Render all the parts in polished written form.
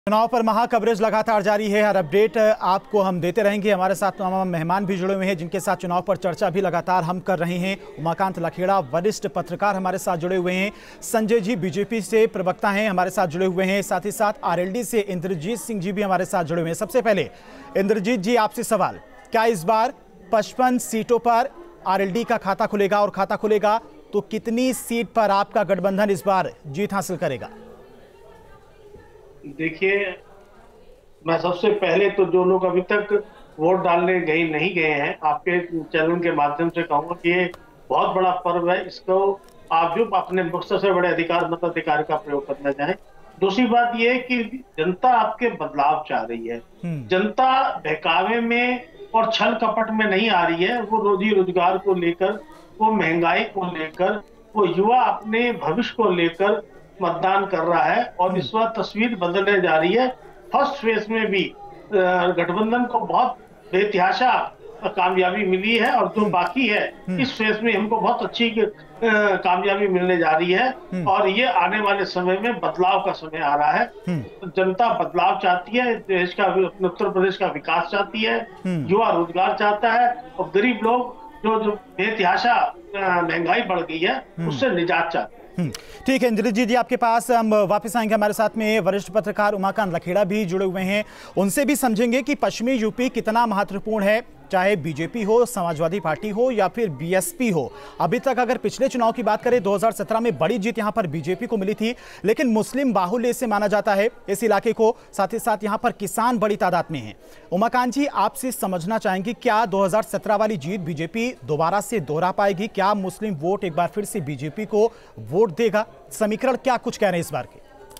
चुनाव पर महा कवरेज लगातार जारी है। हर अपडेट आपको हम देते रहेंगे। हमारे साथ तमाम मेहमान भी जुड़े हुए हैं जिनके साथ चुनाव पर चर्चा भी लगातार हम कर रहे हैं। उमाकांत लखेड़ा वरिष्ठ पत्रकार हमारे साथ जुड़े हुए हैं। संजय जी बीजेपी से प्रवक्ता हैं, हमारे साथ जुड़े हुए हैं। साथ ही साथ आरएलडी से इंद्रजीत सिंह जी भी हमारे साथ जुड़े हुए हैं। सबसे पहले इंद्रजीत जी, आपसे सवाल, क्या इस बार 55 सीटों पर आरएलडी का खाता खुलेगा, और खाता खुलेगा तो कितनी सीट पर आपका गठबंधन इस बार जीत हासिल करेगा? देखिए, मैं सबसे पहले तो जो लोग अभी तक वोट डालने नहीं गए हैं, आपके चैनल के माध्यम से कहूंगा कि ये बहुत बड़ा पर्व है। इसको आप जो अपने सबसे बड़े अधिकार मताधिकार का प्रयोग करना चाहें। दूसरी बात यह है कि जनता आपके बदलाव चाह रही है। जनता बहकावे में और छल कपट में नहीं आ रही है। वो रोजी रोजगार को लेकर, वो महंगाई को लेकर, वो युवा अपने भविष्य को लेकर मतदान कर रहा है। और इस बार तस्वीर बदलने जा रही है। फर्स्ट फेज में भी गठबंधन को बहुत बेतहाशा कामयाबी मिली है, और जो बाकी है इस फेज में हमको बहुत अच्छी कामयाबी मिलने जा रही है। और ये आने वाले समय में बदलाव का समय आ रहा है। जनता बदलाव चाहती है, देश का, अपने उत्तर प्रदेश का विकास चाहती है, युवा रोजगार चाहता है, और गरीब लोग जो बेतहाशा महंगाई बढ़ गई है उससे निजात चाहते हैं। ठीक है इंद्रजीत जी, आपके पास हम वापस आएंगे। हमारे साथ में वरिष्ठ पत्रकार उमाकांत लखेड़ा भी जुड़े हुए हैं, उनसे भी समझेंगे कि पश्चिमी यूपी कितना महत्वपूर्ण है, चाहे बीजेपी हो, समाजवादी पार्टी हो या फिर बीएसपी हो। अभी तक अगर पिछले चुनाव की बात करें, 2017 में बड़ी जीत यहां पर बीजेपी को मिली थी, लेकिन मुस्लिम बाहुल्य से माना जाता है इस इलाके को। साथ ही साथ यहां पर किसान बड़ी तादाद में हैं। उमाकांत जी, आपसे समझना चाहेंगे, क्या 2017 वाली जीत बीजेपी दोबारा से दोहरा पाएगी? क्या मुस्लिम वोट एक बार फिर से बीजेपी को वोट देगा? समीकरण क्या कुछ कह रहे हैं इस बार के?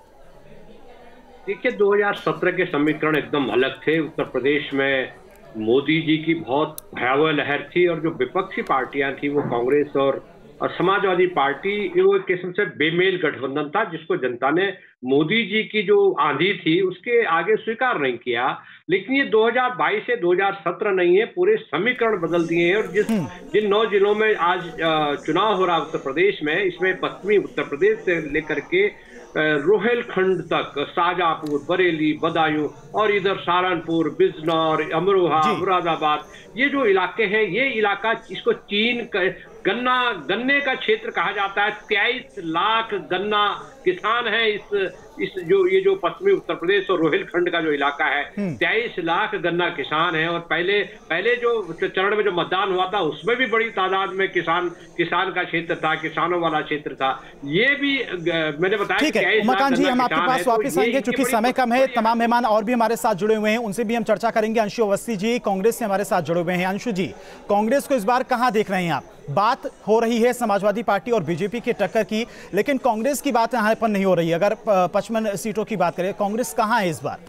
देखिए, 2017 के समीकरण एकदम अलग थे। उत्तर प्रदेश में मोदी जी की बहुत भयावह लहर थी, और जो विपक्षी पार्टियां थी वो कांग्रेस और समाजवादी पार्टी, वो एक किस्म से बेमेल गठबंधन था, जिसको जनता ने मोदी जी की जो आंधी थी उसके आगे स्वीकार नहीं किया। लेकिन ये 2022 से 2017 नहीं है, पूरे समीकरण बदल दिए हैं। और जिन 9 जिलों में आज चुनाव हो रहा है उत्तर प्रदेश में, इसमें पश्चिमी उत्तर प्रदेश से लेकर के रोहेलखंड तक, शाजापुर, बरेली, बदायूं और इधर सहारनपुर, बिजनौर, अमरोहा, मुरादाबाद, ये जो इलाके हैं, ये इलाका, इसको चीन गन्ने का क्षेत्र कहा जाता है। 23 लाख गन्ना किसान है इस जो पश्चिमी उत्तर प्रदेश और रोहिलखंड का जो इलाका है, 23 लाख गन्ना किसान है। और पहले जो चरण में जो मतदान हुआ था उसमें भी बड़ी तादाद में किसान का क्षेत्र था, किसानों वाला क्षेत्र था। ये भी मैंने बताया। ठीक है उमाकांत जी, हम आपके पास वापस आएंगे, चूंकि समय कम है। तमाम मेहमान और भी हमारे साथ जुड़े हुए हैं, उनसे भी हम चर्चा करेंगे। अंशु अवस्थी जी कांग्रेस से हमारे साथ जुड़े हुए हैं। अंशु जी, कांग्रेस को इस बार कहां देख रहे हैं आप? बात हो रही है समाजवादी पार्टी और बीजेपी की टक्कर की, लेकिन कांग्रेस की बात यहां पर नहीं हो रही है। अगर 55 सीटों की बात करें, कांग्रेस कहां है इस बार?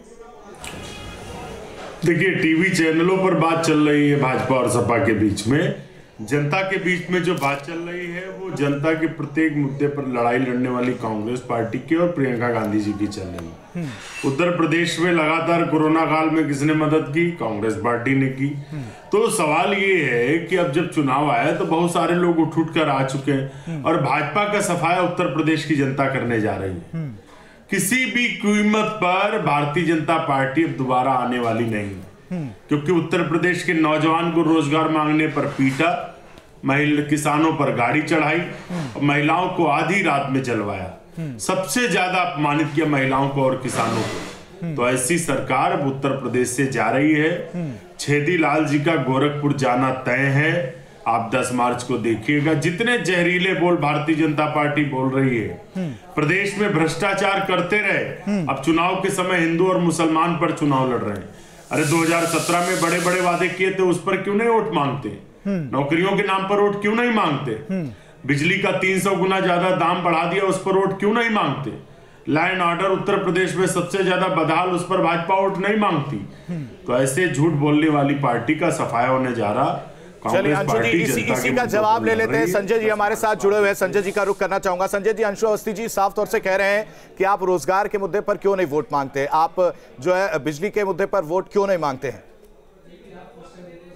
देखिए, टीवी चैनलों पर बात चल रही है भाजपा और सपा के बीच में। जनता के बीच में जो बात चल रही है वो जनता के प्रत्येक मुद्दे पर लड़ाई लड़ने वाली कांग्रेस पार्टी की और प्रियंका गांधी जी की चल रही है। उत्तर प्रदेश में लगातार कोरोना काल में किसने मदद की? कांग्रेस पार्टी ने की। तो सवाल ये है कि अब जब चुनाव आया तो बहुत सारे लोग उठ कर आ चुके हैं, और भाजपा का सफाया उत्तर प्रदेश की जनता करने जा रही है। किसी भी कीमत पर भारतीय जनता पार्टी अब दोबारा आने वाली नहीं, क्योंकि उत्तर प्रदेश के नौजवान को रोजगार मांगने पर पीटा, किसानों पर गाड़ी चढ़ाई, महिलाओं को आधी रात में जलवाया, सबसे ज्यादा अपमानित किया महिलाओं को और किसानों को। तो ऐसी सरकार अब उत्तर प्रदेश से जा रही है। छेदी लाल जी का गोरखपुर जाना तय है। आप 10 मार्च को देखिएगा, जितने जहरीले बोल भारतीय जनता पार्टी बोल रही है। प्रदेश में भ्रष्टाचार करते रहे, अब चुनाव के समय हिंदू और मुसलमान पर चुनाव लड़ रहे हैं। अरे 2017 में बड़े बड़े वादे किए थे, उस पर क्यों नहीं वोट मांगते? नौकरियों के नाम पर वोट क्यों नहीं मांगते? बिजली का 300 गुना ज्यादा दाम बढ़ा दिया, उस पर वोट क्यों नहीं मांगते? Law and order Uttar Pradesh में सबसे ज्यादा बदहाल, उस पर भाजपा वोट नहीं मांगती। तो ऐसे झूठ बोलने वाली पार्टी का सफाया होने जा रहा। चलिए अंशु जी, इसी का जवाब ले लेते हैं। संजय जी हमारे साथ जुड़े हुए हैं, संजय जी का रुख करना चाहूंगा। संजय जी, अंशु अवस्थी जी साफ तौर से कह रहे हैं कि आप रोजगार के मुद्दे पर क्यों नहीं वोट मांगते, आप जो है बिजली के मुद्दे पर वोट क्यों नहीं मांगते हैं?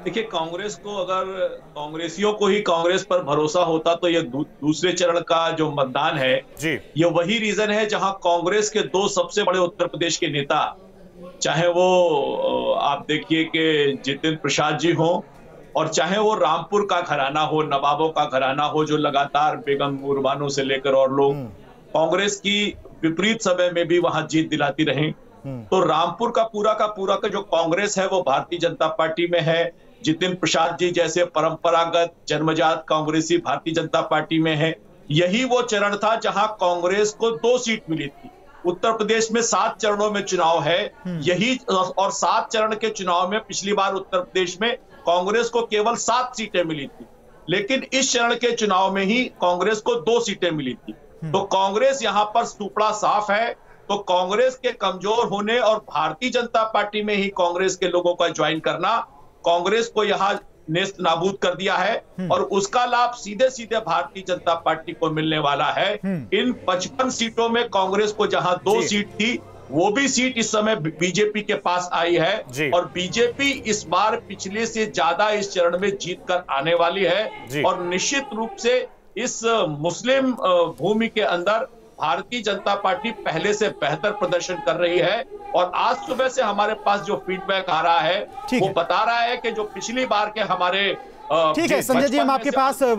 देखिए, कांग्रेस को, अगर कांग्रेसियों को ही कांग्रेस पर भरोसा होता तो ये दूसरे चरण का जो मतदान है जी, ये वही रीजन है जहां कांग्रेस के दो सबसे बड़े उत्तर प्रदेश के नेता, चाहे वो आप देखिए कि जितेंद्र प्रसाद जी हो और चाहे वो रामपुर का घराना हो, नवाबों का घराना हो, जो लगातार बेगम मुर्बानो से लेकर और लोग कांग्रेस की विपरीत समय में भी वहां जीत दिलाती रहे। तो रामपुर का पूरा जो कांग्रेस है वो भारतीय जनता पार्टी में है। जितेंद्र प्रसाद जी जैसे परंपरागत जन्मजात कांग्रेसी भारतीय जनता पार्टी में है। यही वो चरण था जहां कांग्रेस को 2 सीट मिली थी। उत्तर प्रदेश में 7 चरणों में चुनाव है, यही, और 7 चरण के चुनाव में पिछली बार उत्तर प्रदेश में कांग्रेस को केवल 7 सीटें मिली थी, लेकिन इस चरण के चुनाव में ही कांग्रेस को 2 सीटें मिली थी। तो कांग्रेस यहां पर सुपड़ा साफ है। तो कांग्रेस के कमजोर होने और भारतीय जनता पार्टी में ही कांग्रेस के लोगों का ज्वाइन करना कांग्रेस को यहां नेस्त नाबूद कर दिया है, और उसका लाभ सीधे सीधे भारतीय जनता पार्टी को मिलने वाला है। इन 55 सीटों में कांग्रेस को जहां 2 सीट थी, वो भी सीट इस समय बीजेपी के पास आई है, और बीजेपी इस बार पिछले से ज्यादा इस चरण में जीत कर आने वाली है। और निश्चित रूप से इस मुस्लिम भूमि के अंदर भारतीय जनता पार्टी पहले से बेहतर प्रदर्शन कर रही है। और आज सुबह से हमारे पास जो फीडबैक आ रहा है वो बता रहा है कि जो पिछली बार के हमारे ठीक है संजय जी, हम आपके पास